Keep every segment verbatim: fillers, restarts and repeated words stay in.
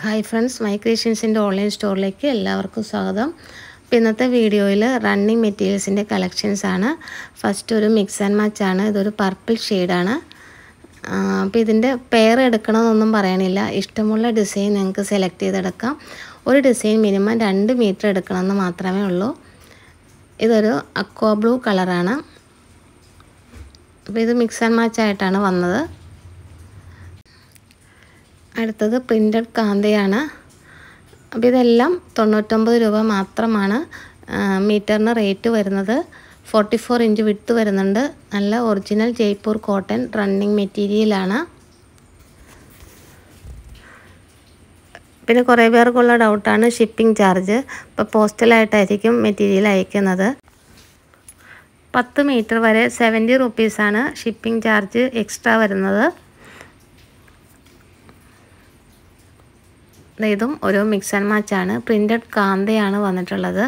Hi friends, my ക്രിയേഷൻസിൻ്റെ online സ്റ്റോറിലേക്ക് എല്ലാവർക്കും സ്വാഗതം. അപ്പോൾ ഇന്നത്തെ വീഡിയോയിൽ റണ്ണിങ് മെറ്റീരിയൽസിൻ്റെ കളക്ഷൻസ് ആണ്. ഫസ്റ്റ് ഒരു മിക്സ് ആൻഡ് മാച്ച് ആണ്. ഇതൊരു പർപ്പിൾ ഷെയ്ഡാണ്. അപ്പോൾ ഇതിൻ്റെ പെയർ എടുക്കണമെന്നൊന്നും പറയണില്ല. ഇഷ്ടമുള്ള ഡിസൈൻ നിങ്ങൾക്ക് സെലക്ട് ചെയ്തെടുക്കാം. ഒരു ഡിസൈൻ മിനിമം രണ്ട് മീറ്റർ എടുക്കണമെന്ന് മാത്രമേ ഉള്ളൂ. ഇതൊരു അക്വാ ബ്ലൂ കളറാണ്. അപ്പോൾ ഇത് മിക്സ് ആൻഡ് മാച്ച് ആയിട്ടാണ് വന്നത്. അടുത്തത് പ്രിൻ്റഡ് കാന്തയാണ്. അപ്പോൾ ഇതെല്ലാം തൊണ്ണൂറ്റൊമ്പത് രൂപ മാത്രമാണ് മീറ്ററിന് റേറ്റ് വരുന്നത്. ഫോർട്ടി ഫോർ ഇഞ്ച് വിട്ട് വരുന്നുണ്ട്. നല്ല ഒറിജിനൽ ജയ്പൂർ കോട്ടൺ റണ്ണിങ് മെറ്റീരിയലാണ്. പിന്നെ കുറേ പേർക്കുള്ള ഡൗട്ടാണ് ഷിപ്പിംഗ് ചാർജ്. ഇപ്പോൾ പോസ്റ്റലായിട്ടായിരിക്കും മെറ്റീരിയൽ അയക്കുന്നത്. പത്ത് മീറ്റർ വരെ സെവൻറ്റി റുപ്പീസാണ് ഷിപ്പിംഗ് ചാർജ് എക്സ്ട്രാ വരുന്നത്. ഇതും ഒരു മിക്സ് ആൻഡ് മാച്ചാണ്. പ്രിൻ്റഡ് കാന്തയാണ് വന്നിട്ടുള്ളത്.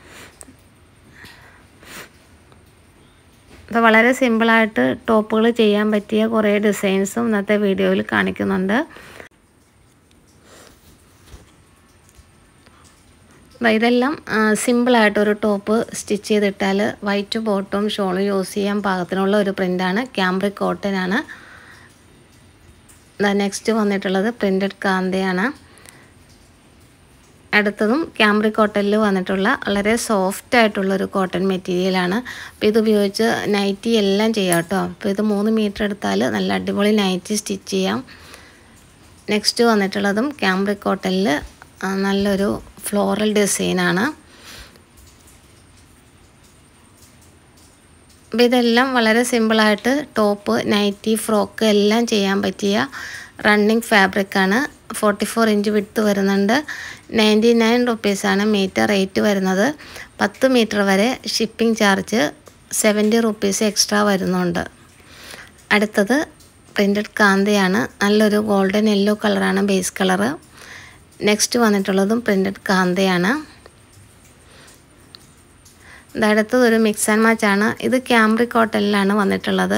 അപ്പോൾ വളരെ സിമ്പിളായിട്ട് ടോപ്പുകൾ ചെയ്യാൻ പറ്റിയ കുറേ ഡിസൈൻസും ഇന്നത്തെ വീഡിയോയിൽ കാണിക്കുന്നുണ്ട്. ഇതെല്ലാം സിമ്പിളായിട്ടൊരു ടോപ്പ് സ്റ്റിച്ച് ചെയ്തിട്ടാൽ വൈറ്റ് ബോട്ടും ഷോളും യൂസ് ചെയ്യാൻ പാകത്തിനുള്ള ഒരു പ്രിൻ്റാണ്. ക്യാമ്പ്രിക് കോട്ടൺ ആണ്. നെക്സ്റ്റ് വന്നിട്ടുള്ളത് പ്രിൻ്റഡ് കാന്തയാണ്. അടുത്തതും ക്യാമ്പ്രിക് കോട്ടണിൽ വന്നിട്ടുള്ള വളരെ സോഫ്റ്റ് ആയിട്ടുള്ളൊരു കോട്ടൺ മെറ്റീരിയലാണ്. അപ്പോൾ ഇത് ഉപയോഗിച്ച് നൈറ്റി എല്ലാം ചെയ്യാം കേട്ടോ. അപ്പോൾ ഇത് മൂന്ന് മീറ്റർ എടുത്താൽ നല്ല അടിപൊളി നൈറ്റി സ്റ്റിച്ച് ചെയ്യാം. നെക്സ്റ്റ് വന്നിട്ടുള്ളതും ക്യാമ്പ്രിക് കോട്ടണിൽ നല്ലൊരു ഫ്ലോറൽ ഡിസൈനാണ്. അപ്പോൾ ഇതെല്ലാം വളരെ സിമ്പിളായിട്ട് ടോപ്പ്, നൈറ്റി, ഫ്രോക്ക് എല്ലാം ചെയ്യാൻ പറ്റിയ റണ്ണിങ് ഫാബ്രിക്കാണ്. ഫോർട്ടി ഫോർ ഇഞ്ച് വിട്ട് വരുന്നുണ്ട്. നയൻറ്റി നയൻ റുപ്പീസാണ് മീറ്റർ റേറ്റ് വരുന്നത്. പത്ത് മീറ്റർ വരെ shipping charge seventy rupees extra വരുന്നുണ്ട്. അടുത്തത് പ്രിൻ്റഡ് കാന്തയാണ്. നല്ലൊരു ഗോൾഡൻ യെല്ലോ കളറാണ് ബേസ് കളറ്. നെക്സ്റ്റ് വന്നിട്ടുള്ളതും പ്രിൻ്റഡ് കാന്തയാണ്. അടുത്തത് ഒരു മിക്സ് ആൻഡ് മാച്ചാണ്. ഇത് ക്യാമ്പ്രിക് കോട്ടണിലാണ് വന്നിട്ടുള്ളത്.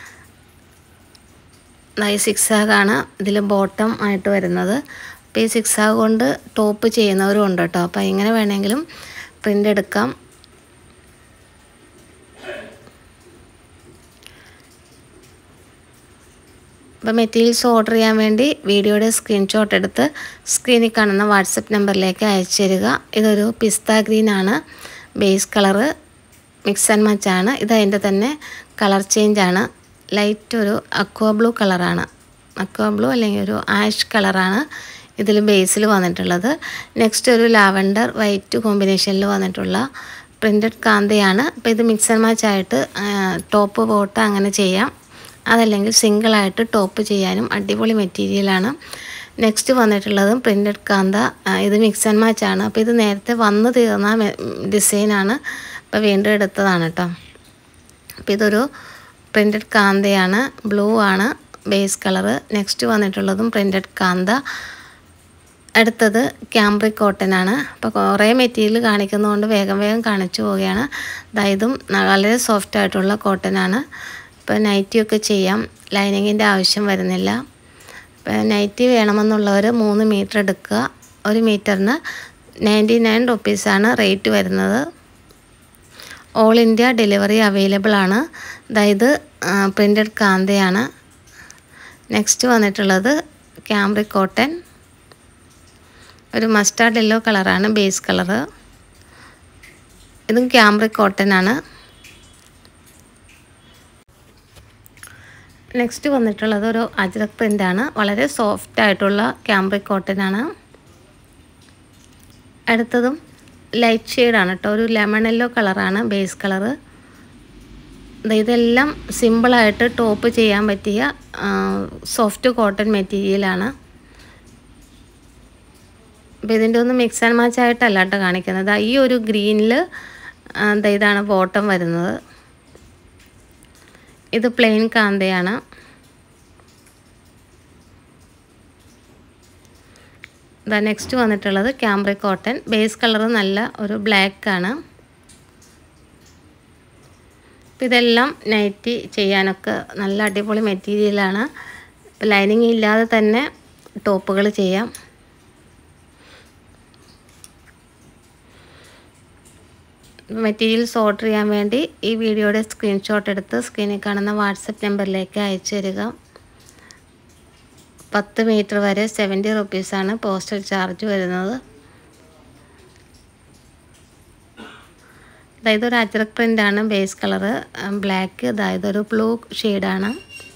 ഈ സിക്സ് ആഗാണ് ഇതിൽ ബോട്ടം ആയിട്ട് വരുന്നത്. അപ്പോൾ ഈ സിക്സ് ആഗ് കൊണ്ട് ടോപ്പ് ചെയ്യുന്നവരും ഉണ്ട് കേട്ടോ. അപ്പോൾ ഇങ്ങനെ വേണമെങ്കിലും പ്രിൻ്റ് എടുക്കാം. അപ്പോൾ മെറ്റീരിയൽസ് ഓർഡർ ചെയ്യാൻ വേണ്ടി വീഡിയോയുടെ സ്ക്രീൻഷോട്ട് എടുത്ത് സ്ക്രീനിൽ കാണുന്ന വാട്സപ്പ് നമ്പറിലേക്ക് അയച്ചു തരിക. ഇതൊരു പിസ്ത ഗ്രീൻ ആണ് ബേസ് കളറ്. മിക്സ് ആൻഡ് മാച്ചാണ്. ഇത് അതിൻ്റെ തന്നെ കളർ ചേഞ്ചാണ്. ലൈറ്റ് ഒരു അക്വാ ബ്ലൂ കളറാണ്. അക്വാ ബ്ലൂ അല്ലെങ്കിൽ ഒരു ആഷ് കളറാണ് ഇതിൽ ബേസിൽ വന്നിട്ടുള്ളത്. നെക്സ്റ്റ് ഒരു ലാവൻഡർ വൈറ്റ് കോമ്പിനേഷനിൽ വന്നിട്ടുള്ള പ്രിൻ്റഡ് കാന്തയാണ്. അപ്പോൾ ഇത് മിക്സ് ആൻഡ് മാച്ച് ആയിട്ട് ടോപ്പ് ബോട്ട് അങ്ങനെ ചെയ്യാം. അതല്ലെങ്കിൽ സിംഗിളായിട്ട് ടോപ്പ് ചെയ്യാനും അടിപൊളി മെറ്റീരിയലാണ്. നെക്സ്റ്റ് വന്നിട്ടുള്ളതും പ്രിൻ്റഡ് കാന്ത. ഇത് മിക്സ് ആൻഡ് മാച്ചാണ്. അപ്പോൾ ഇത് നേരത്തെ വന്ന് തീർന്ന ഡിസൈനാണ്. അപ്പോൾ വീണ്ടും എടുത്തതാണ് കേട്ടോ. അപ്പോൾ ഇതൊരു പ്രിൻ്റഡ് കാന്തയാണ്. ബ്ലൂ ആണ് ബേസ് കളറ്. നെക്സ്റ്റ് വന്നിട്ടുള്ളതും പ്രിൻ്റഡ് കാന്ത. അടുത്തത് ക്യാമ്പ്രിക് കോട്ടൺ ആണ്. അപ്പോൾ കുറേ മെറ്റീരിയൽ കാണിക്കുന്നതുകൊണ്ട് വേഗം വേഗം കാണിച്ചു പോവുകയാണ്. ഇതും വളരെ സോഫ്റ്റ് ആയിട്ടുള്ള കോട്ടൺ ആണ്. ഇപ്പോൾ നൈറ്റിയൊക്കെ ചെയ്യാം. ലൈനിങ്ങിൻ്റെ ആവശ്യം വരുന്നില്ല. ഇപ്പോൾ നൈറ്റി വേണമെന്നുള്ളവർ മൂന്ന് മീറ്റർ എടുക്കുക. ഒരു മീറ്ററിന് നയൻറ്റി നയൻ റുപ്പീസാണ് റേറ്റ് വരുന്നത്. ഓൾ ഇന്ത്യ ഡെലിവറി അവൈലബിൾ ആണ്. അതായത് പ്രിൻ്റഡ് കാന്തയാണ്. നെക്സ്റ്റ് വന്നിട്ടുള്ളത് ക്യാമ്പ്രിക് കോട്ടൺ. ഒരു മസ്റ്റാർഡ് യെല്ലോ കളറാണ് ബേസ് കളറ്. ഇതും ക്യാമ്പ്രിക് കോട്ടൺ ആണ്. നെക്സ്റ്റ് വന്നിട്ടുള്ളത് ഒരു അജ്രക് പ്രിൻ്റാണ്. വളരെ സോഫ്റ്റ് ആയിട്ടുള്ള ക്യാമ്പ്രിക് കോട്ടൺ ആണ്. അടുത്തതും ലൈറ്റ് ഷെയ്ഡാണ് കേട്ടോ. ഒരു ലെമൺ യെല്ലോ കളറാണ് ബേസ് കളറ്. ഇതെല്ലാം സിമ്പിളായിട്ട് ടോപ്പ് ചെയ്യാൻ പറ്റിയ സോഫ്റ്റ് കോട്ടൺ മെറ്റീരിയലാണ്. അപ്പോൾ ഇതിൻ്റെ ഒന്ന് മിക്സ് ആൻഡ് മാച്ച് ആയിട്ടല്ല കേട്ടോ കാണിക്കുന്നത്. ഈ ഒരു ഗ്രീനിൽ ഇതാണ് ബോട്ടം വരുന്നത്. ഇത് പ്ലെയിൻ കാന്തയാണ്. ഇതാ നെക്സ്റ്റ് വന്നിട്ടുള്ളത് ക്യാമ്പ്രിക് കോട്ടൺ. ബേസ് കളർ നല്ല ഒരു ബ്ലാക്ക് ആണ്. ഇതെല്ലാം നൈറ്റി ചെയ്യാനൊക്കെ നല്ല അടിപൊളി മെറ്റീരിയലാണ്. ലൈനിങ് ഇല്ലാതെ തന്നെ ടോപ്പുകൾ ചെയ്യാം. മെറ്റീരിയൽസ് ഓർഡർ ചെയ്യാൻ വേണ്ടി ഈ വീഡിയോയുടെ സ്ക്രീൻഷോട്ട് എടുത്ത് സ്ക്രീനിൽ കാണുന്ന വാട്സപ്പ് നമ്പറിലേക്ക് അയച്ചു തരിക. പത്ത് മീറ്റർ വരെ സെവൻറ്റി റുപ്പീസാണ് പോസ്റ്റൽ ചാർജ് വരുന്നത്. അതായത് ഒരു അജ്രക് പ്രിൻ്റാണ് ബേസ് കളറ് ബ്ലാക്ക്. അതായത് ഒരു ബ്ലൂ ഷെയ്ഡാണ്.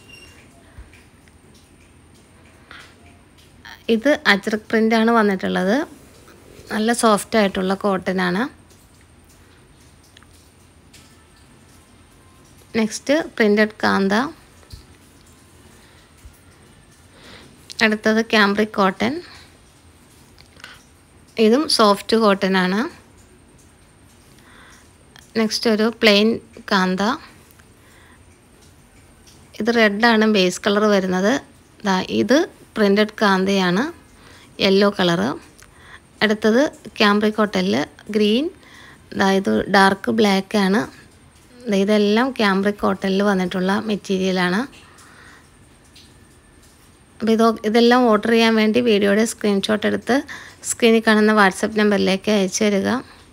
ഇത് അജ്രക് പ്രിൻ്റാണ് വന്നിട്ടുള്ളത്. നല്ല സോഫ്റ്റ് ആയിട്ടുള്ള കോട്ടനാണ്. Next printed kantha. അടുത്തത് ക്യാമ്പ്രിക് കോട്ടൺ. ഇതും സോഫ്റ്റ് കോട്ടനാണ്. നെക്സ്റ്റ് ഒരു പ്ലെയിൻ കാന്ത. ഇത് റെഡാണ് ബേസ് കളർ വരുന്നത്. ഇത് പ്രിൻ്റഡ് കാന്തയാണ്, യെല്ലോ കളറ്. അടുത്തത് ക്യാമ്പ്രിക് കോട്ടണിൽ ഗ്രീൻ. അതായത് ഡാർക്ക് ബ്ലാക്കാണ്. ഇതെല്ലാം ക്യാമ്പ്രിക് കോട്ടണിൽ വന്നിട്ടുള്ള മെറ്റീരിയലാണ്. അപ്പോൾ ഇത് ഇതെല്ലാം ഓർഡർ ചെയ്യാൻ വേണ്ടി വീഡിയോയുടെ സ്ക്രീൻഷോട്ട് എടുത്ത് സ്ക്രീനിൽ കാണുന്ന വാട്സപ്പ് നമ്പറിലേക്ക് അയച്ചു തരിക.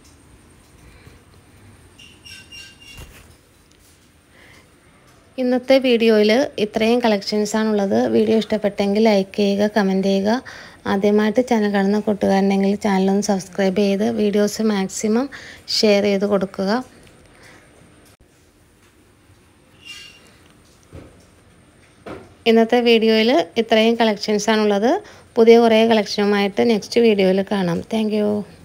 ഇന്നത്തെ വീഡിയോയിൽ ഇത്രയും കളക്ഷൻസാണുള്ളത്. വീഡിയോ ഇഷ്ടപ്പെട്ടെങ്കിൽ ലൈക്ക് ചെയ്യുക, കമൻറ്റ് ചെയ്യുക. ആദ്യമായിട്ട് ചാനൽ കാണുന്ന കൂട്ടുകാരുണ്ടെങ്കിൽ ചാനലൊന്ന് സബ്സ്ക്രൈബ് ചെയ്ത് വീഡിയോസ് മാക്സിമം ഷെയർ ചെയ്ത് കൊടുക്കുക. ഇന്നത്തെ വീഡിയോയിൽ ഇത്രയും കളക്ഷൻസാണുള്ളത്. പുതിയ കുറേ കളക്ഷനുമായിട്ട് നെക്സ്റ്റ് വീഡിയോയിൽ കാണാം. Thank U.